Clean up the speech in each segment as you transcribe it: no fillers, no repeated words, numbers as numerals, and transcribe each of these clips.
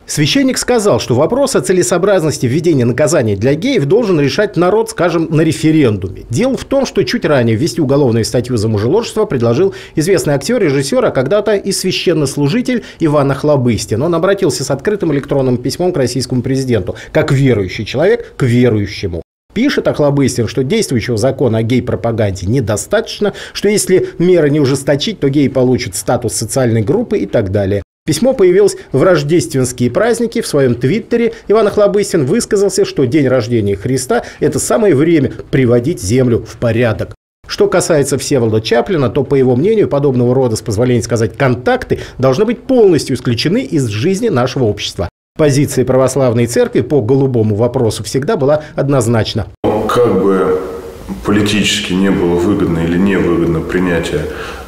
Священник сказал, что вопрос о целесообразности введения наказания для геев должен решать народ, скажем, на референдуме. Дело в том, что чуть ранее ввести уголовную статью за мужеложество предложил известный актер, режиссер, а когда-то и священнослужитель Иван Охлобыстин. Он обратился с открытым электронным письмом к российскому президенту, как верующий человек к верующему. Пишет Охлобыстин, что действующего закона о гей-пропаганде недостаточно, что если меры не ужесточить, то геи получат статус социальной группы и так далее. Письмо появилось в рождественские праздники. В своем твиттере Иван Охлобыстин высказался, что день рождения Христа – это самое время приводить землю в порядок. Что касается Всеволода Чаплина, то, по его мнению, подобного рода, с позволения сказать, контакты должны быть полностью исключены из жизни нашего общества. Позиция православной церкви по голубому вопросу всегда была однозначна. Как бы политически не было выгодно или невыгодно принятие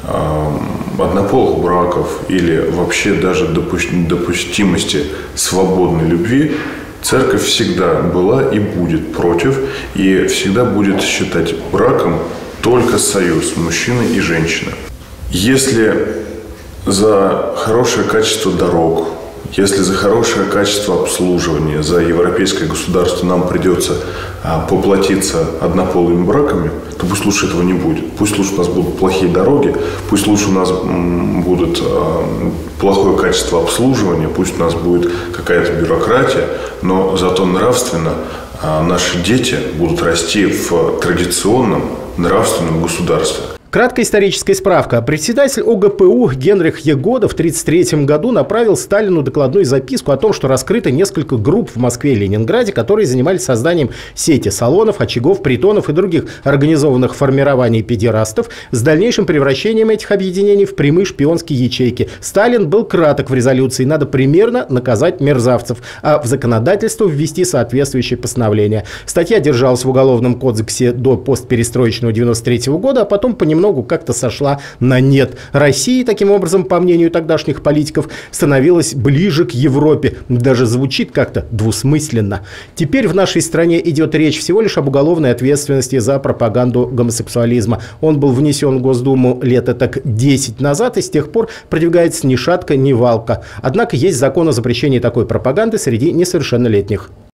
однополых браков или вообще даже допустимости свободной любви, церковь всегда была и будет против, и всегда будет считать браком только союз мужчины и женщины. Если за хорошее качество дорог, если за хорошее качество обслуживания, за европейское государство нам придется поплатиться однополыми браками, то пусть лучше этого не будет. Пусть лучше у нас будут плохие дороги, пусть лучше у нас будет плохое качество обслуживания, пусть у нас будет какая-то бюрократия, но зато нравственно наши дети будут расти в традиционном нравственном государстве. Краткая историческая справка. Председатель ОГПУ Генрих Ягода в 1933 году направил Сталину докладную записку о том, что раскрыто несколько групп в Москве и Ленинграде, которые занимались созданием сети салонов, очагов, притонов и других организованных формирований педерастов с дальнейшим превращением этих объединений в прямые шпионские ячейки. Сталин был краток в резолюции. Надо примерно наказать мерзавцев, а в законодательство ввести соответствующее постановление. Статья держалась в Уголовном кодексе до постперестроечного 1993 года, а потом понемногу как-то сошла на нет. Россия, таким образом, по мнению тогдашних политиков, становилась ближе к Европе. Даже звучит как-то двусмысленно. Теперь в нашей стране идет речь всего лишь об уголовной ответственности за пропаганду гомосексуализма. Он был внесен в Госдуму лет так 10 назад, и с тех пор продвигается ни шатка, ни валка. Однако есть закон о запрещении такой пропаганды среди несовершеннолетних.